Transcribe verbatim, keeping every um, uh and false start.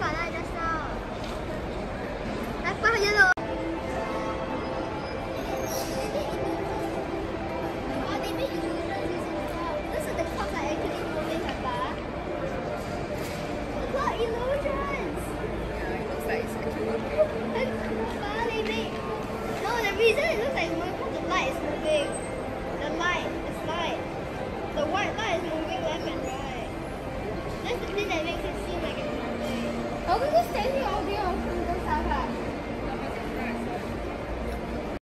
banana just now. That's why yellow. Oh, they made illusions using the cloud. Those are the clouds are actually moving, Papa. Cloud illusions. Yeah, it looks like it's actually moving. Papa, they made. No, the reason it looks like moving because the light is moving. The light, this light. The white light is moving left and right. That's the thing that makes it seem like it's moving. How can you stand here all day?